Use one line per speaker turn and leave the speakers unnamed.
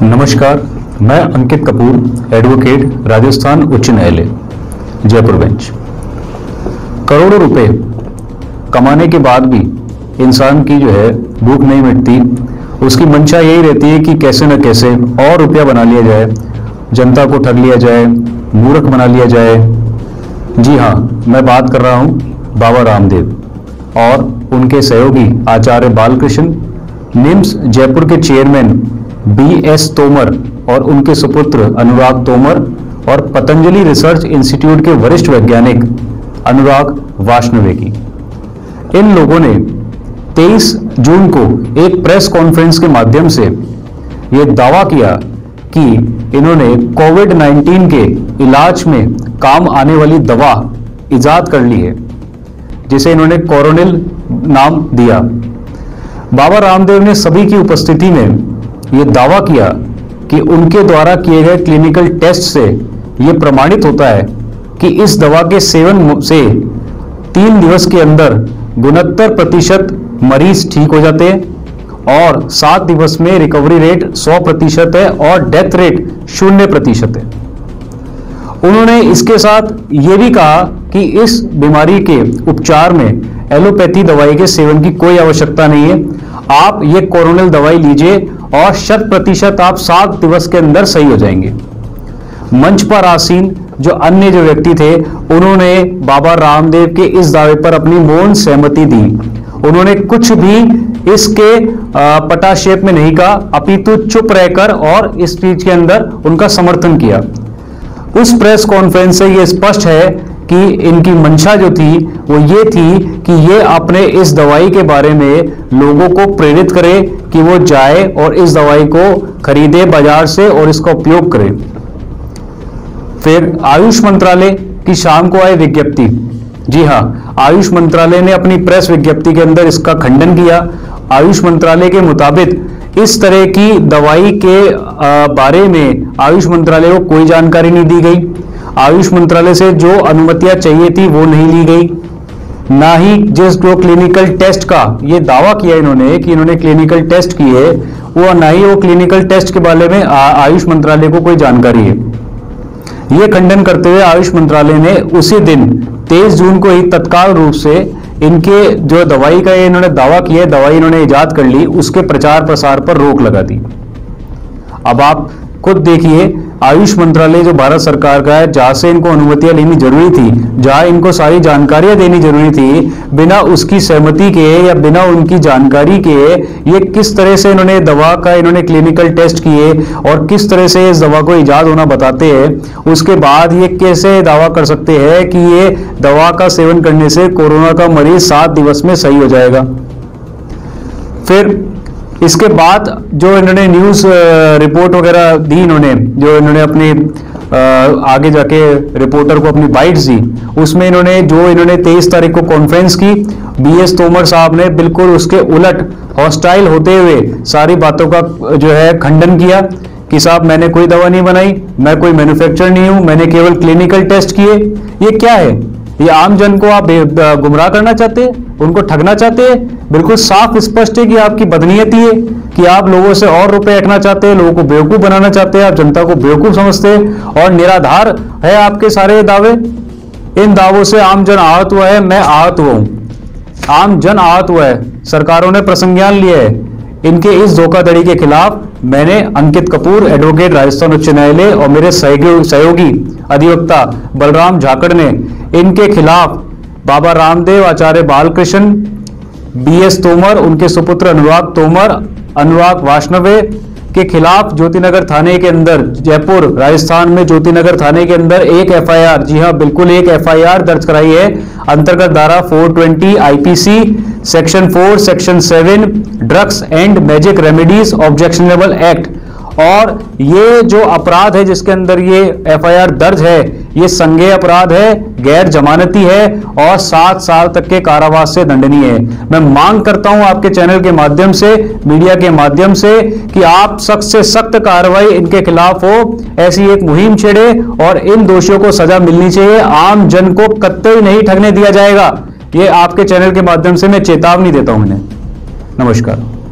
नमस्कार, मैं अंकित कपूर, एडवोकेट, राजस्थान उच्च न्यायालय, जयपुर बेंच। करोड़ों रुपए कमाने के बाद भी इंसान की जो है भूख नहीं मिटती। उसकी मंशा यही रहती है कि कैसे न कैसे और रुपया बना लिया जाए, जनता को ठग लिया जाए, मूर्ख बना लिया जाए। जी हाँ, मैं बात कर रहा हूँ बाबा रामदेव और उनके सहयोगी आचार्य बालकृष्ण, निम्स जयपुर के चेयरमैन BS तोमर और उनके सुपुत्र अनुराग तोमर और पतंजलि रिसर्च इंस्टीट्यूट के वरिष्ठ वैज्ञानिक अनुराग वाष्णवे की। इन लोगों ने 23 जून को एक प्रेस कॉन्फ्रेंस के माध्यम से ये दावा किया कि इन्होंने कोविड-19 के इलाज में काम आने वाली दवा इजाद कर ली है, जिसे इन्होंने कोरोनिल नाम दिया। बाबा रामदेव ने सभी की उपस्थिति में ये दावा किया कि उनके द्वारा किए गए क्लिनिकल टेस्ट से ये प्रमाणित होता है कि इस दवा के सेवन से 3 दिवस के अंदर 69% मरीज ठीक हो जाते हैं और 7 दिवस में रिकवरी रेट 100% है और डेथ रेट 0% है। उन्होंने इसके साथ ये भी कहा कि इस बीमारी के उपचार में एलोपैथी दवाई के सेवन की कोई आवश्यकता नहीं है। आप ये कोरोनिल दवाई लीजिए और 100% आप 7 दिवस के अंदर सही हो जाएंगे। मंच पर आसीन जो अन्य व्यक्ति थे, उन्होंने बाबा रामदेव के इस दावे पर अपनी मौन सहमति दी। उन्होंने कुछ भी इसके पटाक्षेप में नहीं कहा, अपितु चुप रहकर और इस चीज के अंदर उनका समर्थन किया। उस प्रेस कॉन्फ्रेंस से यह स्पष्ट है कि इनकी मंशा जो थी वो ये थी कि ये अपने इस दवाई के बारे में लोगों को प्रेरित करे कि वो जाए और इस दवाई को खरीदे बाजार से और इसका उपयोग करे। फिर आयुष मंत्रालय की शाम को आई विज्ञप्ति। जी हाँ, आयुष मंत्रालय ने अपनी प्रेस विज्ञप्ति के अंदर इसका खंडन किया। आयुष मंत्रालय के मुताबिक इस तरह की दवाई के बारे में आयुष मंत्रालय को कोई जानकारी नहीं दी गई। आयुष मंत्रालय से जो अनुमतियां चाहिए थी वो नहीं ली गई, ना ही जिस जो क्लिनिकल टेस्ट का ये दावा किया इन्होंने कि इन्होंने क्लिनिकल टेस्ट किए, वो ना ही वो क्लिनिकल टेस्ट के बारे में आयुष मंत्रालय को कोई जानकारी है। ये खंडन करते हुए आयुष मंत्रालय ने उसी दिन 23 जून को ही तत्काल रूप से इनके जो दवाई का इन्होंने दावा किया, दवाई इन्होंने इजाद कर ली, उसके प्रचार प्रसार पर रोक लगा दी। अब आप खुद देखिए, आयुष मंत्रालय जो भारत सरकार का है, जहां से इनको अनुमतियां लेनी जरूरी थी, जहां इनको सारी जानकारियां देनी जरूरी थी, बिना उसकी सहमति के या बिना उनकी जानकारी के ये किस तरह से इन्होंने दवा का इन्होंने क्लिनिकल टेस्ट किए और किस तरह से इस दवा को इजाद होना बताते हैं। उसके बाद ये कैसे दावा कर सकते हैं कि ये दवा का सेवन करने से कोरोना का मरीज 7 दिवस में सही हो जाएगा। फिर इसके बाद जो इन्होंने न्यूज़ रिपोर्ट वगैरह दी, इन्होंने अपने आगे जाके रिपोर्टर को अपनी बाइट्स दी, उसमें इन्होंने 23 तारीख को कॉन्फ्रेंस की, BS तोमर साहब ने बिल्कुल उसके उलट हॉस्टाइल होते हुए सारी बातों का जो है खंडन किया कि साहब मैंने कोई दवा नहीं बनाई, मैं कोई मैन्युफैक्चरर नहीं हूं, मैंने केवल क्लिनिकल टेस्ट किए। ये क्या है? ये आम जन को आप गुमराह करना चाहते हैं, उनको ठगना चाहते हैं। बिल्कुल साफ स्पष्ट है कि आपकी बदनीयती है कि आप लोगों से और रुपए हटना चाहते हैं, लोगों को बेवकूफ बनाना चाहते हैं, आप जनता को बेवकूफ समझते हैं और निराधार है आपके सारे दावे। इन दावों से आम जन आहत हुआ है, मैं आहत हुआ हूं, आम जन आहत हुआ है, सरकारों ने प्रसंज्ञान लिया है। इनके इस धोखाधड़ी के खिलाफ मैंने अंकित कपूर, एडवोकेट, राजस्थान उच्च न्यायालय और मेरे सहयोगी अधिवक्ता बलराम झाकड़ ने इनके खिलाफ बाबा रामदेव, आचार्य बालकृष्ण, BS तोमर, उनके सुपुत्र अनुराग तोमर, अनुराग वाष्णवे के खिलाफ ज्योतिनगर थाने के अंदर, जयपुर राजस्थान में ज्योतिनगर थाने के अंदर एक FIR, जी हाँ बिल्कुल एक FIR दर्ज कराई है अंतर्गत धारा 420 IPC section 4 section 7 drugs and magic remedies objectionable act. और ये जो अपराध है जिसके अंदर ये FIR दर्ज है, ये संज्ञेय अपराध है, गैर जमानती है और 7 साल तक के कारावास से दंडनीय है। मैं मांग करता हूं आपके चैनल के माध्यम से, मीडिया के माध्यम से, कि आप सख्त से सख्त कार्रवाई इनके खिलाफ हो, ऐसी एक मुहिम छेड़े और इन दोषियों को सजा मिलनी चाहिए। आम जन को कतई नहीं ठगने दिया जाएगा। ये आपके चैनल के माध्यम से मैं चेतावनी देता हूं इन्हें। नमस्कार।